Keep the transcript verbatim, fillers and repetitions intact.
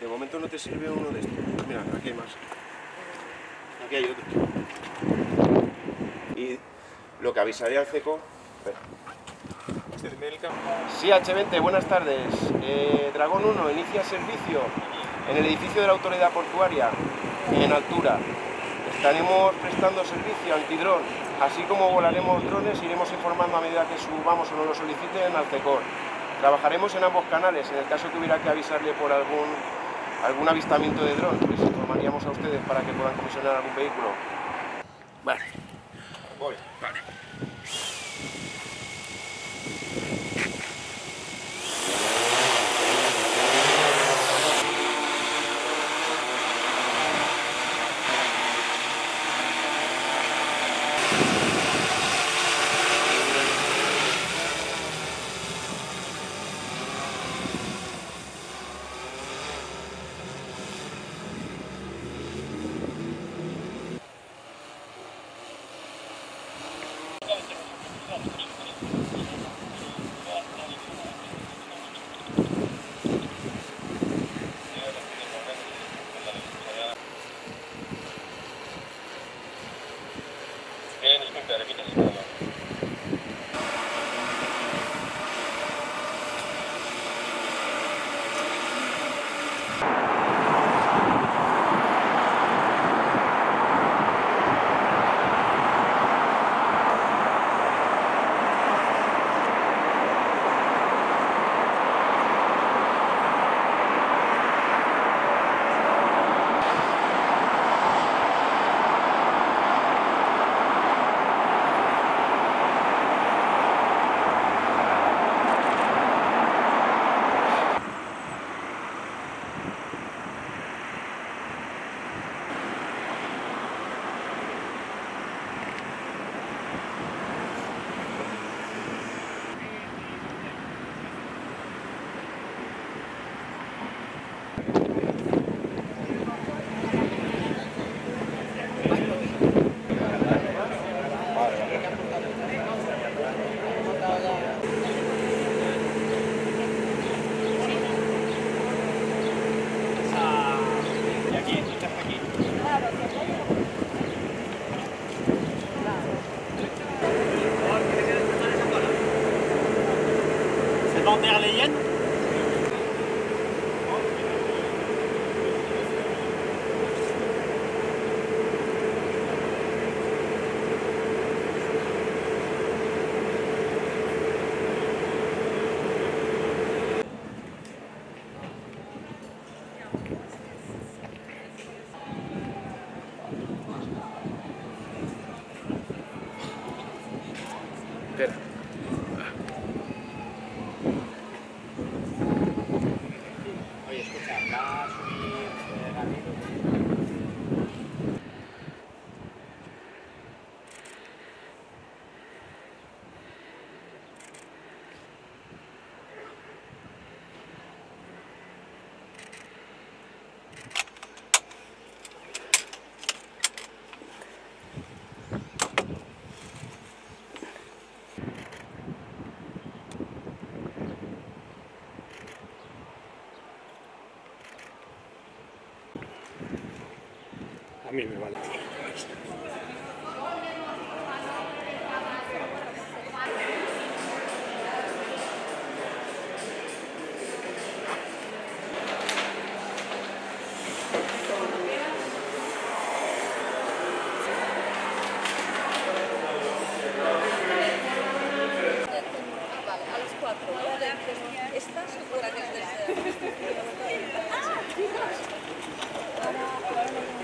De momento no te sirve uno de estos. Mira, aquí hay más. Aquí hay otro. Y lo que avisaría al CECO... Sí, hache veinte, buenas tardes. Eh, Dragón uno inicia servicio en el edificio de la autoridad portuaria, en altura. Estaremos prestando servicio antidrón, así como volaremos drones, iremos informando a medida que subamos o nos lo soliciten al CECOR. Trabajaremos en ambos canales, en el caso que hubiera que avisarle por algún, algún avistamiento de dron, les informaríamos a ustedes para que puedan comisionar algún vehículo. Vale. Voy. Vale. Panthère Leyenne. Espera. Oye, escucha, va a subir eh, rápido. A mí me vale. Vale, a los cuatro, ¿no? ¿Estás segura que es de ese? Ah, chicos. Ahora, ahora